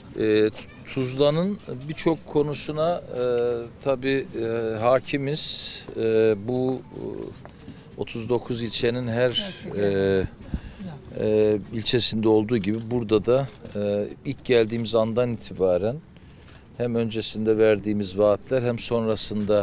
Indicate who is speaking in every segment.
Speaker 1: Tuzla'nın birçok konusuna tabii hakimiz. Bu 39 ilçenin her ilçesinde olduğu gibi burada da ilk geldiğimiz andan itibaren hem öncesinde verdiğimiz vaatler hem sonrasında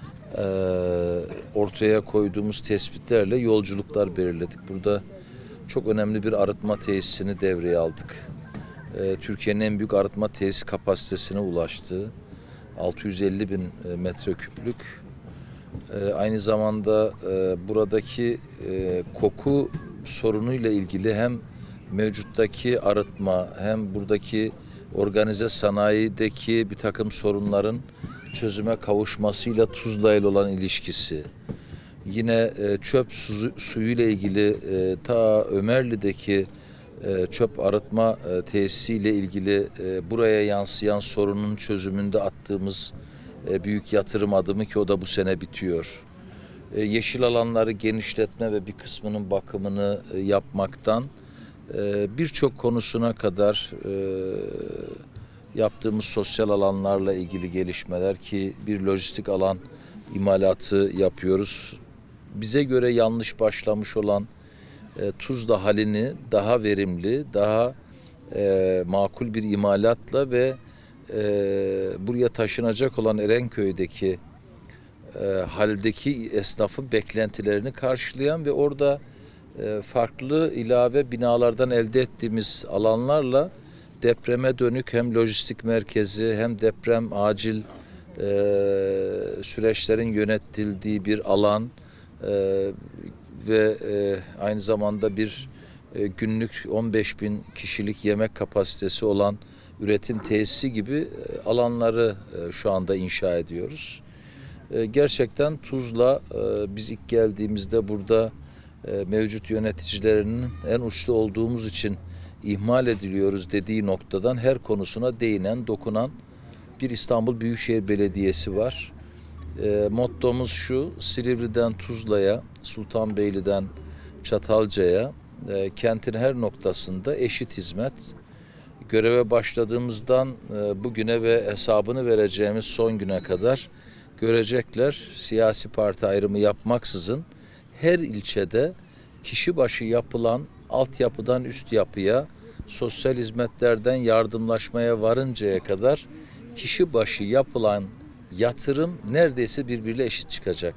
Speaker 1: ortaya koyduğumuz tespitlerle yolculuklar belirledik. Burada çok önemli bir arıtma tesisini devreye aldık. Türkiye'nin en büyük arıtma tesis kapasitesine ulaştı. 650 bin metreküplük. Aynı zamanda buradaki koku sorunuyla ilgili hem mevcuttaki arıtma hem buradaki organize sanayideki bir takım sorunların çözüme kavuşmasıyla Tuzla ile olan ilişkisi, yine çöp suyu ile ilgili ta Ömerli'deki çöp arıtma tesisiyle ilgili buraya yansıyan sorunun çözümünde attığımız büyük yatırım adımı ki o da bu sene bitiyor. Yeşil alanları genişletme ve bir kısmının bakımını yapmaktan birçok konusuna kadar yaptığımız sosyal alanlarla ilgili gelişmeler ki bir lojistik alan imalatı yapıyoruz. Bize göre yanlış başlamış olan Tuzla halini daha verimli, daha makul bir imalatla ve buraya taşınacak olan Erenköy'deki haldeki esnafın beklentilerini karşılayan ve orada farklı ilave binalardan elde ettiğimiz alanlarla depreme dönük hem lojistik merkezi hem deprem acil süreçlerin yönetildiği bir alan ve aynı zamanda bir günlük 15 bin kişilik yemek kapasitesi olan üretim tesisi gibi alanları şu anda inşa ediyoruz. Gerçekten Tuzla biz ilk geldiğimizde burada mevcut yöneticilerinin en uçta olduğumuz için ihmal ediliyoruz dediği noktadan her konusuna değinen, dokunan bir İstanbul Büyükşehir Belediyesi var. Mottomuz şu: Silivri'den Tuzla'ya, Sultanbeyli'den Çatalca'ya, kentin her noktasında eşit hizmet. Göreve başladığımızdan bugüne ve hesabını vereceğimiz son güne kadar görecekler. Siyasi parti ayrımı yapmaksızın her ilçede kişi başı yapılan altyapıdan üst yapıya, sosyal hizmetlerden yardımlaşmaya varıncaya kadar kişi başı yapılan yatırım neredeyse birbiriyle eşit çıkacak.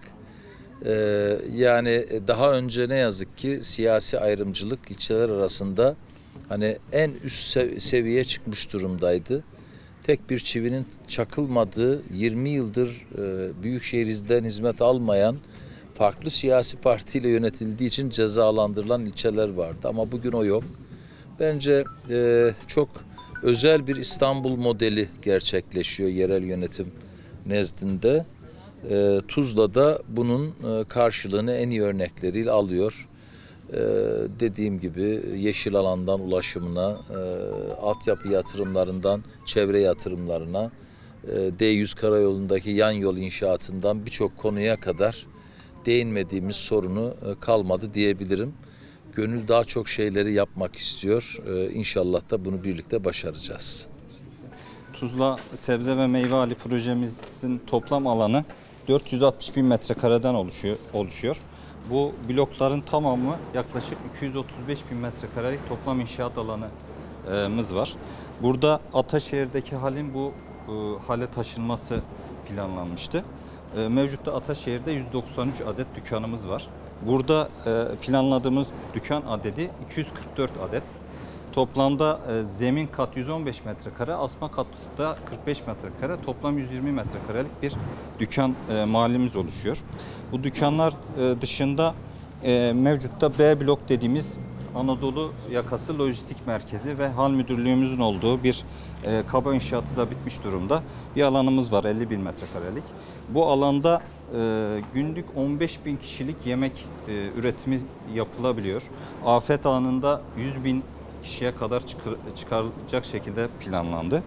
Speaker 1: Yani daha önce ne yazık ki siyasi ayrımcılık ilçeler arasında hani en üst seviyeye çıkmış durumdaydı. Tek bir çivinin çakılmadığı 20 yıldır Büyükşehir'den hizmet almayan farklı siyasi partiyle yönetildiği için cezalandırılan ilçeler vardı. Ama bugün o yok. Bence çok özel bir İstanbul modeli gerçekleşiyor yerel yönetim nezdinde. Tuzla'da bunun karşılığını en iyi örnekleriyle alıyor. Dediğim gibi yeşil alandan ulaşımına, altyapı yatırımlarından çevre yatırımlarına, D100 karayolundaki yan yol inşaatından birçok konuya kadar değinmediğimiz sorunu kalmadı diyebilirim. Gönül daha çok şeyleri yapmak istiyor. İnşallah da bunu birlikte başaracağız.
Speaker 2: Tuzla sebze ve meyve hali projemizin toplam alanı 460 bin metrekareden oluşuyor. Bu blokların tamamı yaklaşık 235 bin metrekarelik toplam inşaat alanımız var. Burada Ataşehir'deki halin bu hale taşınması planlanmıştı. Mevcutta Ataşehir'de 193 adet dükkanımız var. Burada planladığımız dükkan adedi 244 adet. Toplamda zemin kat 115 metrekare, asma kat da 45 metrekare, toplam 120 metrekarelik bir dükkan mahallemiz oluşuyor. Bu dükkanlar dışında mevcutta B blok dediğimiz Anadolu yakası lojistik merkezi ve hal müdürlüğümüzün olduğu bir kaba inşaatı da bitmiş durumda. Bir alanımız var 50 bin metrekarelik. Bu alanda günlük 15 bin kişilik yemek üretimi yapılabiliyor. Afet anında 100 bin kişiye kadar çıkarılacak şekilde planlandı.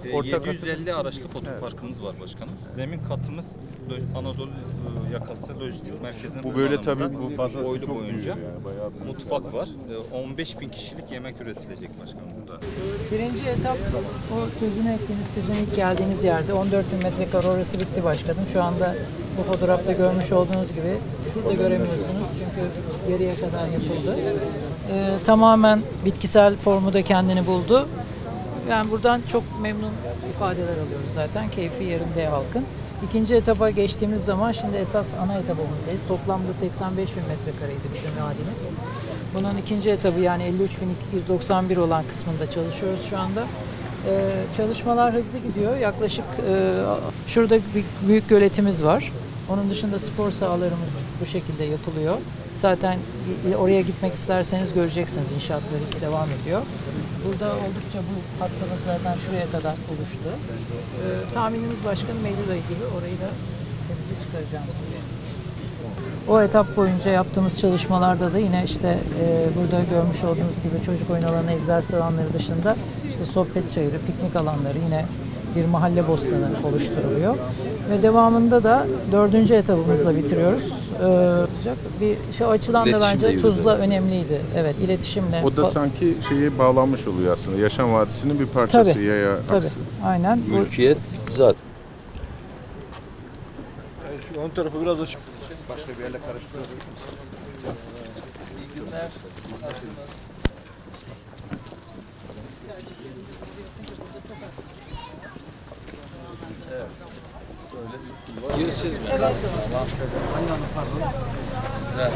Speaker 2: 750 araçlık otoparkımız var başkanım. Zemin katımız Anadolu yakası lojistik merkezinin
Speaker 3: Bu böyle
Speaker 2: kullanımında
Speaker 3: tabii bu bazası
Speaker 2: boylu
Speaker 3: çok
Speaker 2: boyunca
Speaker 3: büyüyor yani, bayağı büyük.
Speaker 2: mutfak var. 15.000 kişilik yemek üretilecek başkanım burada.
Speaker 4: Birinci etap o sözünü ettiğiniz sizin ilk geldiğiniz yerde 14.000 metrekare orası bitti başkanım. Şu anda bu fotoğrafta görmüş olduğunuz gibi şurada göremiyorsunuz çünkü geriye kadar yapıldı. Tamamen bitkisel formu da kendini buldu. Yani buradan çok memnun ifadeler alıyoruz zaten. Keyfi yerinde halkın. İkinci etapa geçtiğimiz zaman şimdi esas ana etapımızdayız. Toplamda 85.000 metrekareydi bütün vadimiz. Bunun ikinci etabı yani 53.291 olan kısmında çalışıyoruz şu anda. Çalışmalar hızlı gidiyor. Yaklaşık şurada bir büyük göletimiz var. Onun dışında spor sahalarımız bu şekilde yapılıyor. Zaten oraya gitmek isterseniz göreceksiniz inşaatları devam ediyor. Burada oldukça bu hattımız zaten şuraya kadar oluştu. Tahminimiz başkanım Eylül ayı gibi orayı da temize çıkaracağımızı düşünüyoruz. O etap boyunca yaptığımız çalışmalarda da yine işte burada görmüş olduğunuz gibi çocuk oyun alanı, egzersiz alanları dışında işte sohbet çayırı, piknik alanları yine bir mahalle bostanı oluşturuluyor. Ve devamında da 4. etabımızla bitiriyoruz. Bir şey açıdan da bence Tuzla önemliydi. Evet, iletişimle.
Speaker 3: O da sanki şeye bağlanmış oluyor aslında. Yaşam Vadisi'nin bir parçası
Speaker 4: Tabii,
Speaker 3: yaya
Speaker 4: tabii.
Speaker 3: aksı.
Speaker 4: Aynen.
Speaker 1: Mülkiyet zaten.
Speaker 5: Şu ön tarafı biraz açık. Başka bir yerle karıştırıyoruz.
Speaker 1: İyi günler. Nasılsınız? Girsiz mi? Evet. Güzel.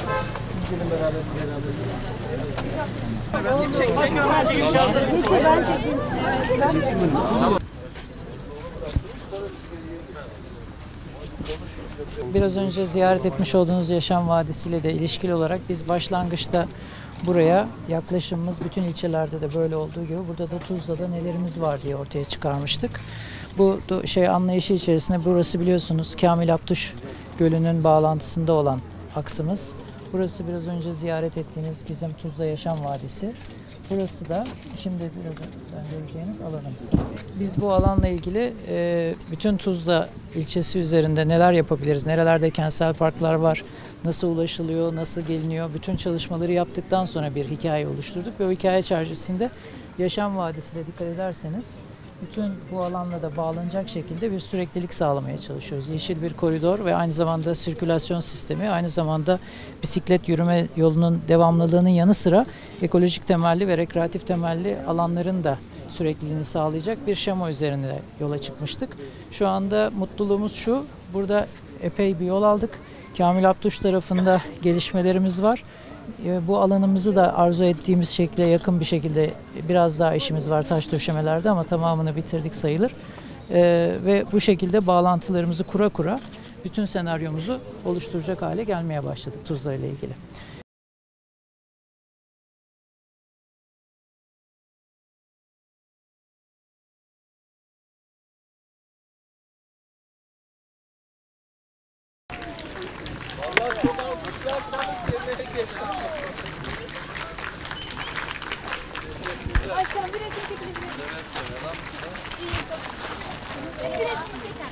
Speaker 4: Biraz önce ziyaret etmiş olduğunuz Yaşam Vadisi ile de ilişkili olarak biz başlangıçta buraya yaklaşımımız bütün ilçelerde de böyle olduğu gibi burada da Tuzla'da nelerimiz var diye ortaya çıkarmıştık. Bu anlayışı içerisinde burası biliyorsunuz Kamil Abtuş Gölü'nün bağlantısında olan aksımız. Burası biraz önce ziyaret ettiğiniz bizim Tuzla Yaşam Vadisi. Burası da şimdi birazdan göreceğiniz alanımız. Biz bu alanla ilgili bütün Tuzla ilçesi üzerinde neler yapabiliriz, nerelerde kentsel parklar var, nasıl ulaşılıyor, nasıl geliniyor, bütün çalışmaları yaptıktan sonra bir hikaye oluşturduk ve o hikaye çerçevesinde Yaşam Vadisi'ne dikkat ederseniz bütün bu alanla da bağlanacak şekilde bir süreklilik sağlamaya çalışıyoruz. Yeşil bir koridor ve aynı zamanda sirkülasyon sistemi, aynı zamanda bisiklet yürüme yolunun devamlılığının yanı sıra ekolojik temelli ve rekreatif temelli alanların da sürekliliğini sağlayacak bir şema üzerinde yola çıkmıştık. Şu anda mutluluğumuz şu, burada epey bir yol aldık. Kamil Abtuş tarafında gelişmelerimiz var. Bu alanımızı da arzu ettiğimiz şekle yakın bir şekilde biraz daha işimiz var taş döşemelerde ama tamamını bitirdik sayılır. Ve bu şekilde bağlantılarımızı kura kura bütün senaryomuzu oluşturacak hale gelmeye başladık Tuzla ile ilgili.
Speaker 6: Başkanım bir resim çekilebilir miyim?
Speaker 1: Seve seve. Nasılsınız?
Speaker 6: İyiyim, çok teşekkür ederim. Bir resmini çeker.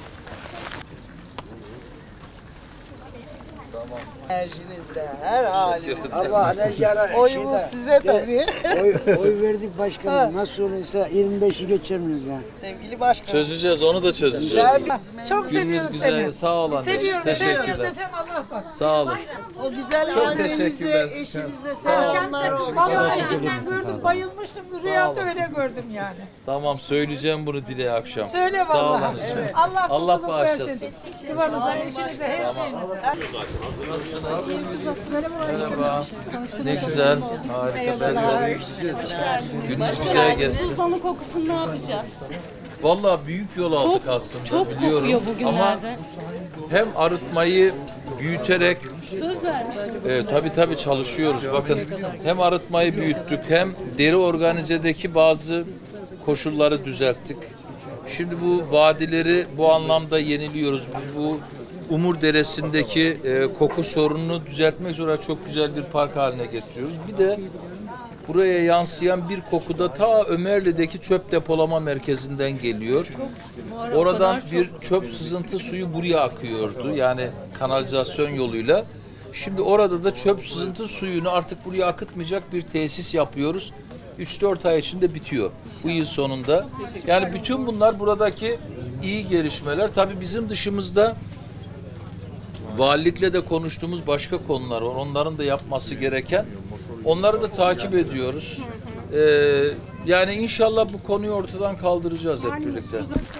Speaker 7: Enerjinizle, her halinizle.
Speaker 8: Allah ne yara
Speaker 7: Oyumuz size tabii.
Speaker 8: oy verdik başkanım. Nasıl olursa 25'i geçemiyoruz yani.
Speaker 7: Sevgili başkanım.
Speaker 1: Çözeceğiz, onu da çözeceğiz.
Speaker 7: Çok
Speaker 1: Gününüz
Speaker 7: seviyorum
Speaker 1: güzel.
Speaker 7: seni.
Speaker 1: Sağ olun.
Speaker 7: Seviyorum.
Speaker 1: Teşekkürler.
Speaker 7: Allah bak.
Speaker 1: Sağ olun.
Speaker 7: O güzel
Speaker 1: Çok
Speaker 7: halinize,
Speaker 1: teşekkürler.
Speaker 7: eşinize
Speaker 1: Sağ olun.
Speaker 7: selamlar olsun.
Speaker 9: Vallahi elimden gördüm, bayılmıştım. Rüyamda öyle gördüm yani.
Speaker 1: Tamam, söyleyeceğim bunu Dile akşam.
Speaker 9: Söyle
Speaker 1: Sağ olun.
Speaker 9: vallahi. Evet. Allah
Speaker 1: Allah
Speaker 9: mutluluk
Speaker 1: bağışlasın.
Speaker 9: versin. Yuvanıza, eşinize, her şeyinize.
Speaker 1: Merhaba. Ne güzel. Harika. Gününüz güzel geçsin.
Speaker 10: Sonu kokusunu ne yapacağız?
Speaker 1: Vallahi büyük yol aldık aslında,
Speaker 10: Çok
Speaker 1: biliyorum.
Speaker 10: kokuyor
Speaker 1: Ama
Speaker 10: bugünlerde.
Speaker 1: hem arıtmayı büyüterek
Speaker 10: Söz vermiştiniz.
Speaker 1: tabii çalışıyoruz. Bakın hem arıtmayı büyüttük hem deri organizedeki bazı koşulları düzelttik. Şimdi bu vadileri bu anlamda yeniliyoruz. Bu Umur Deresi'ndeki koku sorununu düzeltmek üzere çok güzel bir park haline getiriyoruz. Bir de buraya yansıyan bir koku da ta Ömerli'deki çöp depolama merkezinden geliyor. Oradan bir çöp sızıntı suyu buraya akıyordu. Yani kanalizasyon yoluyla. Şimdi orada da çöp sızıntı suyunu artık buraya akıtmayacak bir tesis yapıyoruz. 3-4 ay içinde bitiyor. Bu yıl sonunda. Yani bütün bunlar buradaki iyi gelişmeler. Tabii bizim dışımızda valilikle de konuştuğumuz başka konular var. Onların da yapması gereken. Onları da takip ediyoruz. Yani inşallah bu konuyu ortadan kaldıracağız hep birlikte.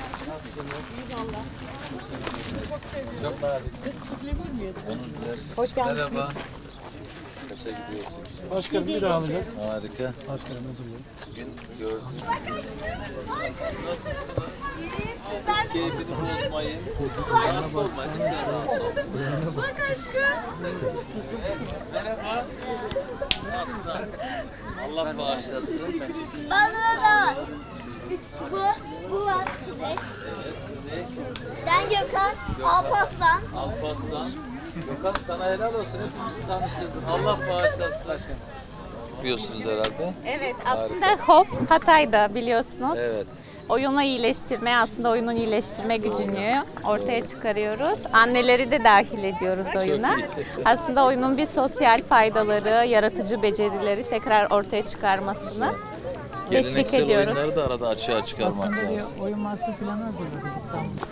Speaker 1: Çok naziksiniz. Hoş geldiniz. Merhaba. Kaça gidiyorsunuz?
Speaker 5: Başkanım bir daha alacağız.
Speaker 1: Harika.
Speaker 5: Başkanım özür dilerim.
Speaker 1: Bugün gördüm. Nasılsınız? Keyfini bozmayın. Rahatsız olmayın. Lütfen rahatsız olmayın.
Speaker 6: Bak aşkım.
Speaker 1: Merhaba. Aslan. Allah bağışlasın.
Speaker 6: Bana da var. Bu var.
Speaker 1: Evet, Kuzey.
Speaker 6: Ben Gökhan. Alparslan.
Speaker 1: Alparslan. Gökhan sana helal olsun. Hepimizi tanıştırdın. Allah bağışlasın. Yapıyorsunuz herhalde.
Speaker 10: Evet, aslında HOP Hatay'da biliyorsunuz.
Speaker 1: Evet.
Speaker 10: Oyunu iyileştirme, aslında oyunun iyileştirme gücünü ortaya çıkarıyoruz. Anneleri de dahil ediyoruz oyuna. Aslında oyunun bir sosyal faydaları, yaratıcı becerileri tekrar ortaya çıkarmasını teşvik
Speaker 1: Geleneksel
Speaker 10: ediyoruz.
Speaker 1: oyunları da arada açığa çıkarmak
Speaker 4: Aslında
Speaker 1: lazım.
Speaker 4: bir oyun master planı hazırladık İstanbul'da.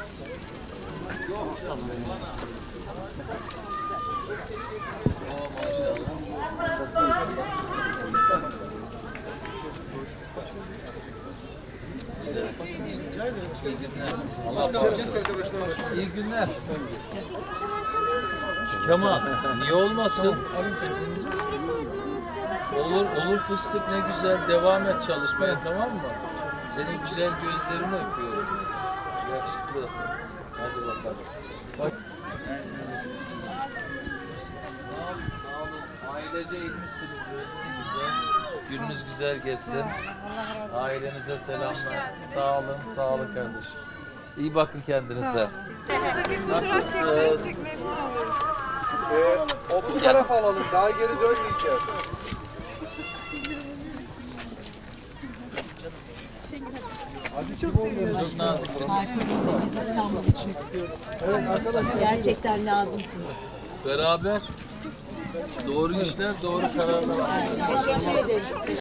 Speaker 1: İyi günler. Allah bağışlasın. İyi günler. Kemal, niye olmasın? Olur fıstık ne güzel. Devam et çalışmaya, tamam mı? Senin güzel gözlerini öpüyorum. Yakışıklı. Hadi bakalım. Bak. Sağ olun. Ailece inmişsiniz. Gününüz güzel geçsin. Ailenize selamlar. Sağ olun. Sağ olun kardeşim. İyi bakın kendinize. Nasılsın?
Speaker 5: Bu tarafa alalım. Daha geri dönmeyeceğiz.
Speaker 1: Çok naziksiniz.
Speaker 7: İstanbul için istiyoruz.
Speaker 5: Evet arkadaşlar.
Speaker 7: Gerçekten lazımsınız.
Speaker 1: Beraber doğru işler, doğru kararlar.
Speaker 7: Teşekkür ederiz.